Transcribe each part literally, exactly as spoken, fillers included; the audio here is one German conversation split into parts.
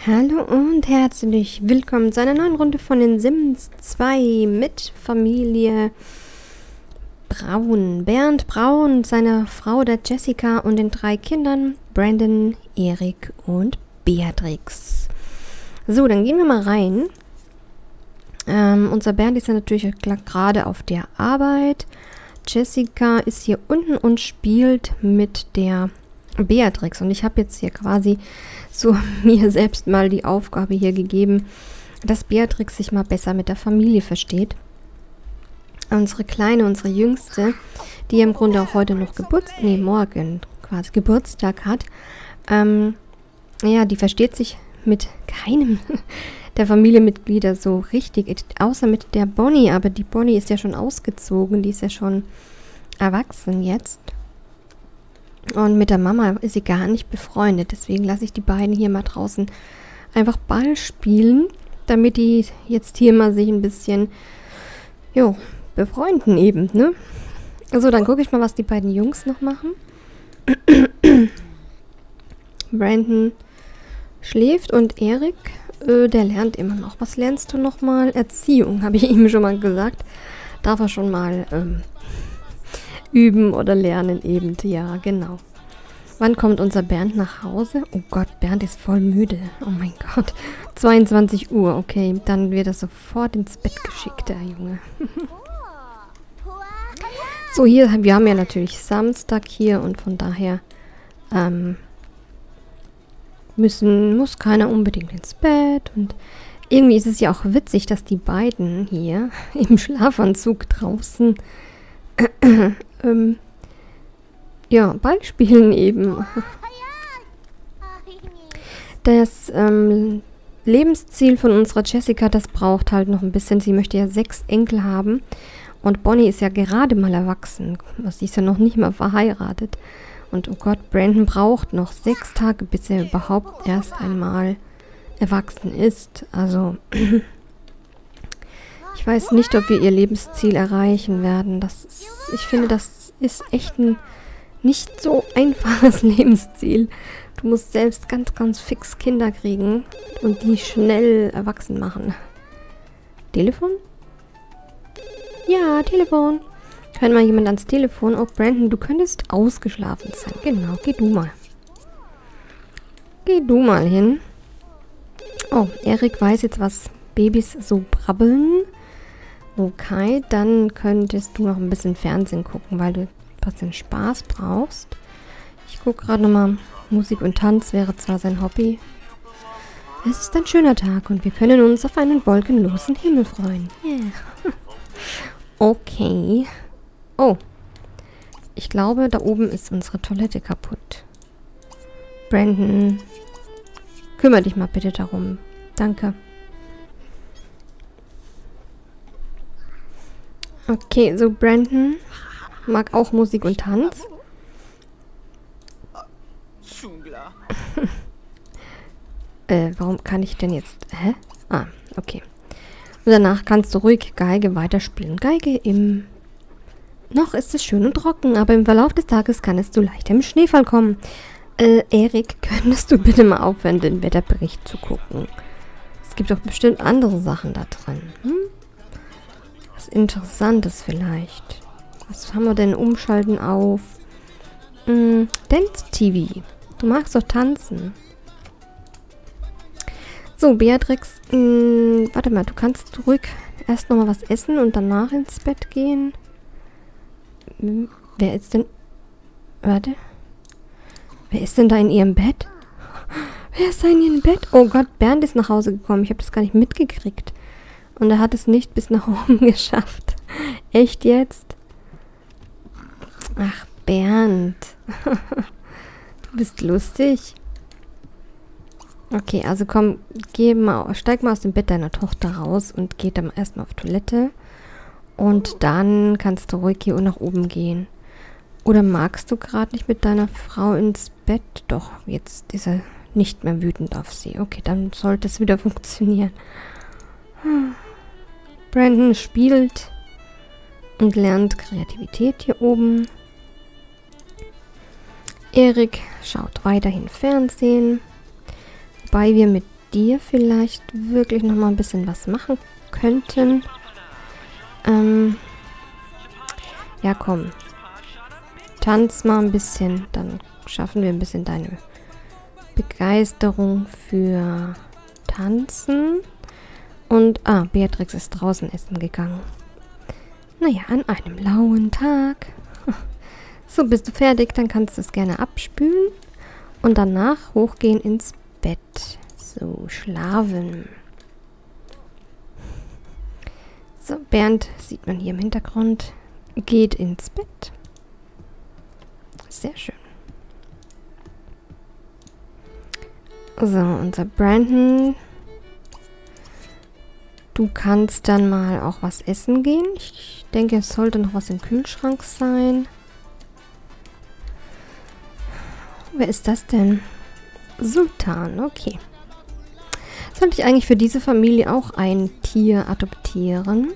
Hallo und herzlich willkommen zu einer neuen Runde von den Sims zwei mit Familie Braun. Bernd Braun, seiner Frau der Jessica und den drei Kindern Brandon, Erik und Beatrix. So, dann gehen wir mal rein. Ähm, unser Bernd ist ja natürlich gerade auf der Arbeit. Jessica ist hier unten und spielt mit der Beatrix. Und ich habe jetzt hier quasi so mir selbst mal die Aufgabe hier gegeben, dass Beatrix sich mal besser mit der Familie versteht. Unsere Kleine, unsere Jüngste, die im Grunde auch heute noch Geburtstag, nee, morgen quasi Geburtstag hat, ähm, ja, die versteht sich mit keinem der Familienmitglieder so richtig, außer mit der Bonnie. Aber die Bonnie ist ja schon ausgezogen, die ist ja schon erwachsen jetzt. Und mit der Mama ist sie gar nicht befreundet. Deswegen lasse ich die beiden hier mal draußen einfach Ball spielen, damit die jetzt hier mal sich ein bisschen, jo, befreunden eben, ne? So, dann gucke ich mal, was die beiden Jungs noch machen. Brandon schläft und Erik, äh, der lernt immer noch. Was lernst du noch mal? Erziehung, habe ich ihm schon mal gesagt. Darf er schon mal ähm, üben oder lernen eben. Ja, genau. Wann kommt unser Bernd nach Hause? Oh Gott, Bernd ist voll müde. Oh mein Gott. zweiundzwanzig Uhr, okay. Dann wird er sofort ins Bett geschickt, der Junge. So, hier, wir haben ja natürlich Samstag hier und von daher ähm, müssen, muss keiner unbedingt ins Bett. Und irgendwie ist es ja auch witzig, dass die beiden hier im Schlafanzug draußen ähm, ja, Ball spielen eben. Das ähm, Lebensziel von unserer Jessica, das braucht halt noch ein bisschen. Sie möchte ja sechs Enkel haben. Und Bonnie ist ja gerade mal erwachsen. Sie ist ja noch nicht mal verheiratet. Und oh Gott, Brandon braucht noch sechs Tage, bis er überhaupt erst einmal erwachsen ist. Also, ich weiß nicht, ob wir ihr Lebensziel erreichen werden. Das ist, ich finde, das ist echt ein nicht so einfaches Lebensziel. Du musst selbst ganz, ganz fix Kinder kriegen und die schnell erwachsen machen. Telefon? Ja, Telefon. Hört mal jemand ans Telefon? Oh, Brandon, du könntest ausgeschlafen sein. Genau, geh du mal. Geh du mal hin. Oh, Erik weiß jetzt, was Babys so brabbeln. Okay, dann könntest du noch ein bisschen Fernsehen gucken, weil du ein bisschen Spaß brauchst. Ich gucke gerade nochmal. Musik und Tanz wäre zwar sein Hobby. Es ist ein schöner Tag und wir können uns auf einen wolkenlosen Himmel freuen. Yeah. Okay. Oh. Ich glaube, da oben ist unsere Toilette kaputt. Brandon, kümmere dich mal bitte darum. Danke. Okay, so Brandon mag auch Musik und Tanz. äh, warum kann ich denn jetzt... Hä? Ah, okay. Und danach kannst du ruhig Geige weiterspielen. Geige im... Noch ist es schön und trocken, aber im Verlauf des Tages kann es zu leichtem Schneefall kommen. Äh, Erik, könntest du bitte mal aufhören, den Wetterbericht zu gucken? Es gibt doch bestimmt andere Sachen da drin. Hm? Was Interessantes vielleicht. Was haben wir denn? Umschalten auf hm, Dance-T V. Du magst doch tanzen. So, Beatrix, mh, warte mal, du kannst ruhig erst nochmal was essen und danach ins Bett gehen. Hm, wer ist denn... Warte. Wer ist denn da in ihrem Bett? Wer ist da in ihrem Bett? Oh Gott, Bernd ist nach Hause gekommen. Ich habe das gar nicht mitgekriegt. Und er hat es nicht bis nach oben geschafft. Echt jetzt? Ach, Bernd. Du bist lustig. Okay, also komm, geh mal, steig mal aus dem Bett deiner Tochter raus und geh dann erstmal auf Toilette. Und dann kannst du ruhig hier nach oben gehen. Oder magst du gerade nicht mit deiner Frau ins Bett? Doch, jetzt ist er nicht mehr wütend auf sie. Okay, dann sollte es wieder funktionieren. Brandon spielt und lernt Kreativität hier oben. Erik schaut weiterhin Fernsehen. Wobei wir mit dir vielleicht wirklich noch mal ein bisschen was machen könnten. Ähm, ja, komm. Tanz mal ein bisschen, dann schaffen wir ein bisschen deine Begeisterung für Tanzen. Und, ah, Beatrix ist draußen essen gegangen. Naja, an einem lauen Tag. So, bist du fertig, dann kannst du es gerne abspülen. Und danach hochgehen ins Bett. So, schlafen. So, Bernd sieht man hier im Hintergrund. Geht ins Bett. Sehr schön. So, unser Brandon. Du kannst dann mal auch was essen gehen. Ich denke, es sollte noch was im Kühlschrank sein. Wer ist das denn? Sultan, okay. Sollte ich eigentlich für diese Familie auch ein Tier adoptieren?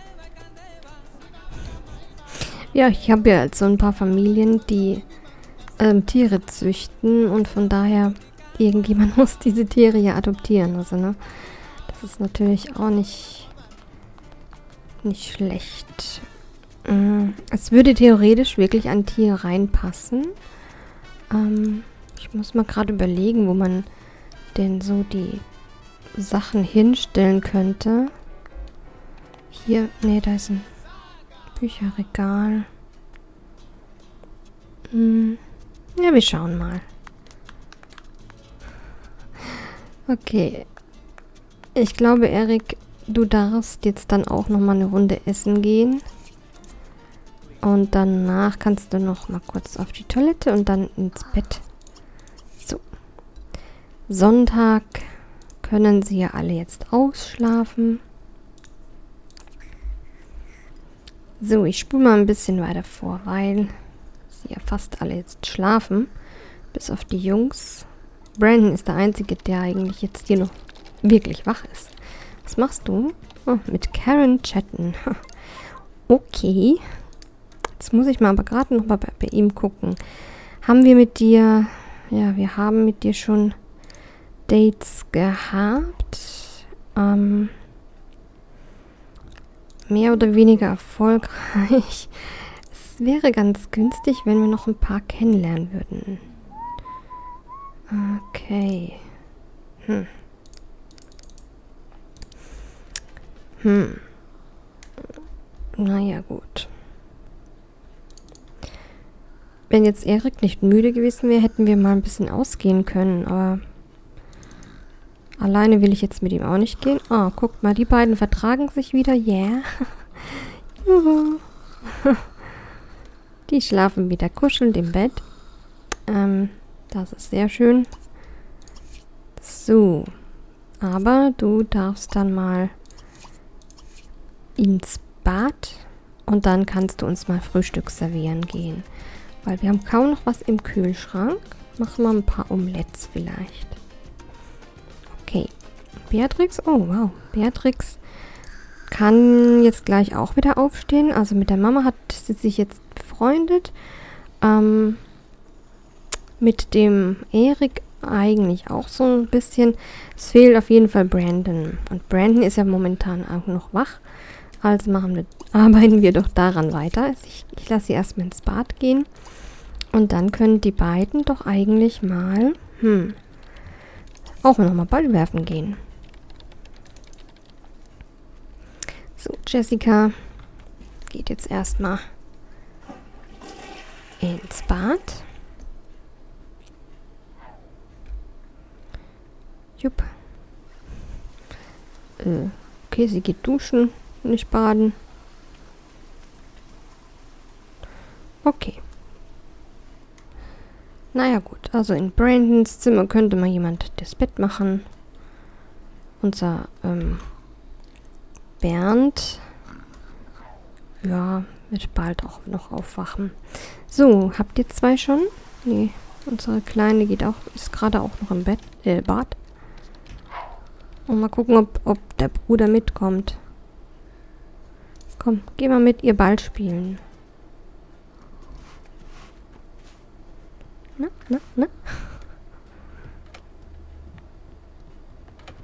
Ja, ich habe ja so ein paar Familien, die ähm, Tiere züchten und von daher, irgendjemand muss diese Tiere ja adoptieren. Also, ne? Das ist natürlich auch nicht, nicht schlecht. Ähm, es würde theoretisch wirklich ein Tier reinpassen. Ähm, ich muss mal gerade überlegen, wo man denn so die Sachen hinstellen könnte. Hier, nee, da ist ein Bücherregal. Hm. Ja, wir schauen mal. Okay. Ich glaube, Erik, du darfst jetzt dann auch noch mal eine Runde essen gehen. Und danach kannst du noch mal kurz auf die Toilette und dann ins Bett. So. Sonntag können sie ja alle jetzt ausschlafen. So, ich spule mal ein bisschen weiter vor, weil sie ja fast alle jetzt schlafen. Bis auf die Jungs. Brandon ist der Einzige, der eigentlich jetzt hier noch wirklich wach ist. Was machst du? Oh, mit Karen chatten. Okay. Jetzt muss ich mal aber gerade noch mal bei, bei ihm gucken. Haben wir mit dir... Ja, wir haben mit dir schon Dates gehabt. Ähm, mehr oder weniger erfolgreich. Es wäre ganz günstig, wenn wir noch ein paar kennenlernen würden. Okay. Hm. Hm. Naja, gut. Wenn jetzt Erik nicht müde gewesen wäre, hätten wir mal ein bisschen ausgehen können, aber alleine will ich jetzt mit ihm auch nicht gehen. Oh, guck mal, die beiden vertragen sich wieder. Yeah. Juhu. Die schlafen wieder kuschelnd im Bett. Ähm, das ist sehr schön. So. Aber du darfst dann mal ins Bad und dann kannst du uns mal Frühstück servieren gehen. Weil wir haben kaum noch was im Kühlschrank. Machen wir ein paar Omelettes vielleicht. Okay. Beatrix, oh wow. Beatrix kann jetzt gleich auch wieder aufstehen. Also mit der Mama hat sie sich jetzt befreundet. Ähm, mit dem Erik eigentlich auch so ein bisschen. Es fehlt auf jeden Fall Brandon. Und Brandon ist ja momentan auch noch wach. Also machen wir, arbeiten wir doch daran weiter. Also ich, ich lasse sie erstmal ins Bad gehen. Und dann können die beiden doch eigentlich mal, hm, auch nochmal Ball werfen gehen. So, Jessica geht jetzt erstmal ins Bad. Jupp. Äh, okay, sie geht duschen, nicht baden. Okay. Naja gut, also in Brandons Zimmer könnte mal jemand das Bett machen. Unser ähm, Bernd, ja, wird bald auch noch aufwachen. So, habt ihr zwei schon? Nee, unsere Kleine geht auch, ist gerade auch noch im Bett, äh, Bad. Und mal gucken, ob, ob der Bruder mitkommt. Komm, geh mal mit ihr Ball spielen. Na, na, na.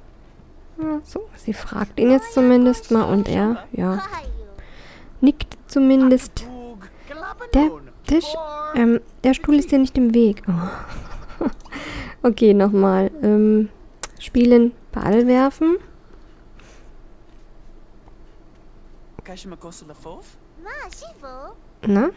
Ah, so, sie fragt ihn jetzt zumindest mal und er, ja, nickt zumindest. Der Tisch, ähm, der Stuhl ist ja nicht im Weg. Oh. Okay, nochmal. Ähm, spielen, Ball werfen. Na?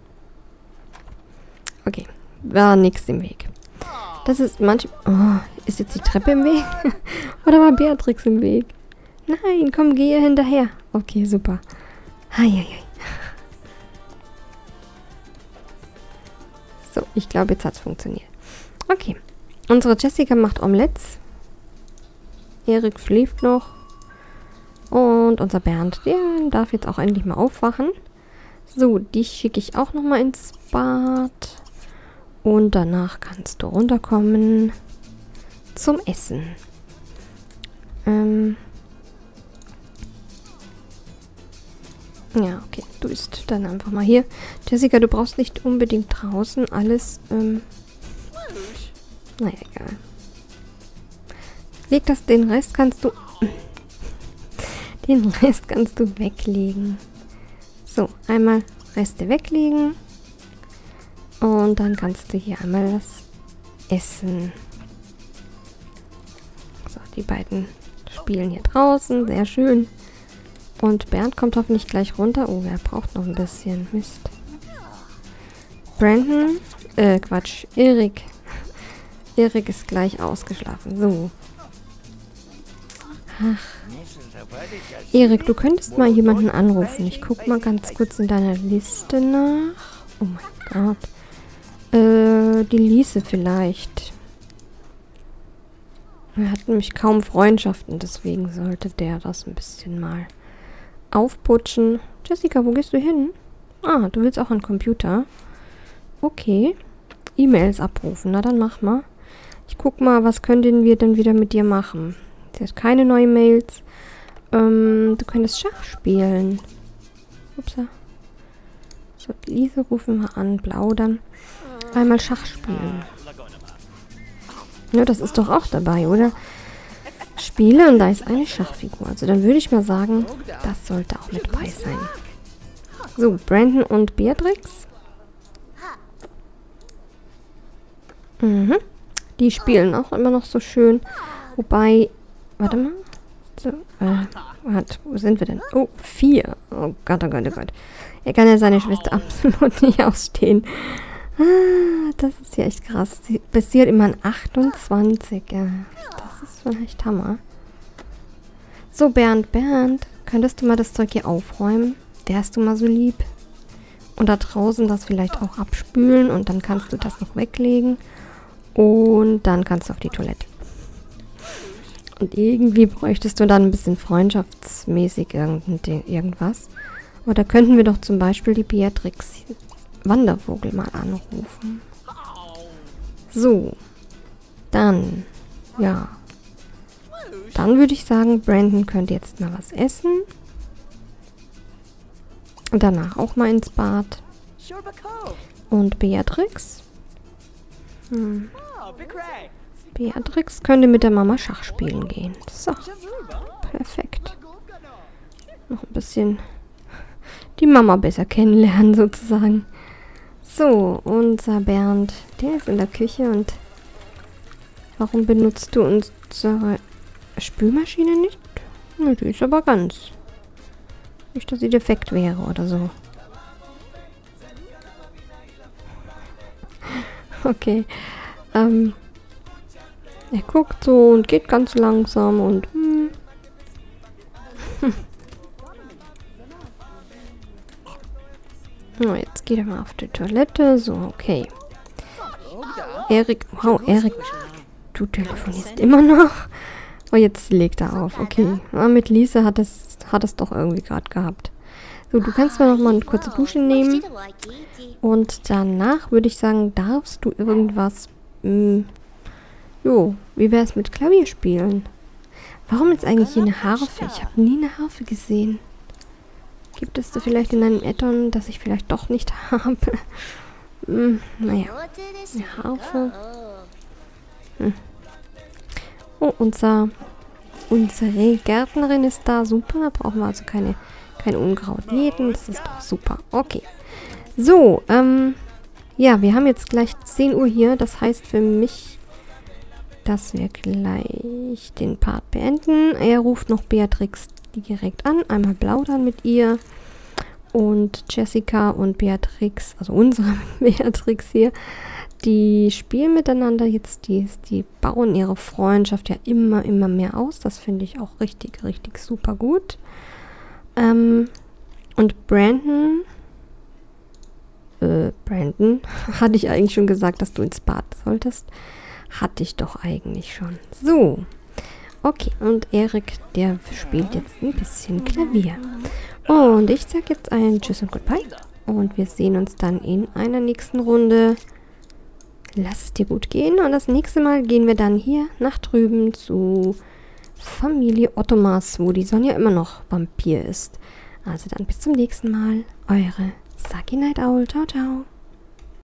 Okay, war nichts im Weg. Das ist manchmal... Oh, ist jetzt die Treppe im Weg? Oder war Beatrix im Weg? Nein, komm, gehe hinterher. Okay, super. Heieiei. So, ich glaube, jetzt hat es funktioniert. Okay. Unsere Jessica macht Omelettes. Erik schläft noch. Und unser Bernd, der darf jetzt auch endlich mal aufwachen. So, dich schicke ich auch nochmal ins Bad. Und danach kannst du runterkommen zum Essen. Ähm... Ja, okay. Du isst dann einfach mal hier. Jessica, du brauchst nicht unbedingt draußen alles. Ähm, naja, egal. Leg das, den Rest kannst du... Den Rest kannst du weglegen. So, einmal Reste weglegen. Und dann kannst du hier einmal das essen. So, die beiden spielen hier draußen. Sehr schön. Und Bernd kommt hoffentlich gleich runter. Oh, er braucht noch ein bisschen. Mist. Brandon, äh, Quatsch, Erik. Erik ist gleich ausgeschlafen. So. Ach. Erik, du könntest mal jemanden anrufen. Ich guck mal ganz kurz in deiner Liste nach. Oh mein Gott. Äh, die Lise vielleicht. Er hat nämlich kaum Freundschaften, deswegen sollte der das ein bisschen mal aufputschen. Jessica, wo gehst du hin? Ah, du willst auch einen Computer. Okay. E-Mails abrufen. Na, dann mach mal. Ich guck mal, was könnten wir denn wieder mit dir machen? Sie hat keine neuen Mails. Ähm, du könntest Schach spielen. Upsa. So, Lise rufen wir an. Plaudern. Einmal Schach spielen. Ja, das ist doch auch dabei, oder? Spiele und da ist eine Schachfigur. Also dann würde ich mal sagen, das sollte auch mit dabei sein. So, Brandon und Beatrix. Mhm. Die spielen auch immer noch so schön. Wobei, warte mal. So, äh, warte, wo sind wir denn? Oh, vier. Oh Gott, oh Gott, oh Gott. Er kann ja seine Schwester absolut nicht ausstehen. Ah, das ist ja echt krass. Sie basiert immer an achtundzwanzig. Ja, das ist vielleicht Hammer. So, Bernd, Bernd, könntest du mal das Zeug hier aufräumen? Wärst du mal so lieb? Und da draußen das vielleicht auch abspülen und dann kannst du das noch weglegen. Und dann kannst du auf die Toilette. Und irgendwie bräuchtest du dann ein bisschen freundschaftsmäßig irgendwas. Oder könnten wir doch zum Beispiel die Beatrix Wandervogel mal anrufen. So. Dann. Ja. Dann würde ich sagen, Brandon könnte jetzt mal was essen. Und danach auch mal ins Bad. Und Beatrix? Hm. Beatrix könnte mit der Mama Schach spielen gehen. So. Perfekt. Noch ein bisschen die Mama besser kennenlernen sozusagen. So, unser Bernd, der ist in der Küche und warum benutzt du unsere Spülmaschine nicht? Nö, die ist aber ganz. Nicht, dass sie defekt wäre oder so. Okay. Ähm, er guckt so und geht ganz langsam und... Hm. Oh, jetzt geht er mal auf die Toilette. So, okay. Erik, wow, Erik, du telefonierst immer noch? Oh, jetzt legt er auf. Okay. Ja, mit Lise hat es, hat es doch irgendwie gerade gehabt. So, du kannst mal noch mal eine kurze Dusche nehmen. Und danach würde ich sagen, darfst du irgendwas... Mh, jo, wie wäre es mit Klavierspielen? Warum ist eigentlich hier eine Harfe? Ich habe nie eine Harfe gesehen. Gibt es da vielleicht in einem Add-on, das ich vielleicht doch nicht habe? Hm, naja. Eine Harfe. Hm. Oh, unser Unsere Gärtnerin ist da. Super. Brauchen wir also keine, kein Unkraut jäten. Das ist doch super. Okay. So, ähm, ja, wir haben jetzt gleich zehn Uhr hier. Das heißt für mich, dass wir gleich den Part beenden. Er ruft noch Beatrix direkt an. Einmal plaudern mit ihr. Und Jessica und Beatrix, also unsere Beatrix hier, die spielen miteinander jetzt. Die, die bauen ihre Freundschaft ja immer, immer mehr aus. Das finde ich auch richtig, richtig super gut. Ähm, und Brandon... Äh, Brandon, hatte ich eigentlich schon gesagt, dass du ins Bad solltest? Hatte ich doch eigentlich schon. So. Okay, und Erik, der spielt jetzt ein bisschen Klavier. Und ich sage jetzt ein Tschüss und Goodbye. Und wir sehen uns dann in einer nächsten Runde. Lass es dir gut gehen. Und das nächste Mal gehen wir dann hier nach drüben zu Familie Ottomars, wo die Sonja immer noch Vampir ist. Also dann bis zum nächsten Mal. Eure Saki Night Owl. Ciao, ciao.